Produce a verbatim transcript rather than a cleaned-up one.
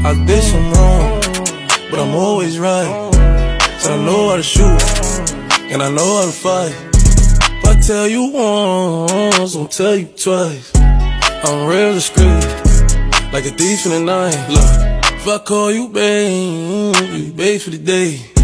I did some wrong, but I'm always right. So I know how to shoot, and I know how to fight. If I tell you once, I'll tell you twice. I'm real discreet, like a thief in the night. Look, if I call you babe, you babe for the day.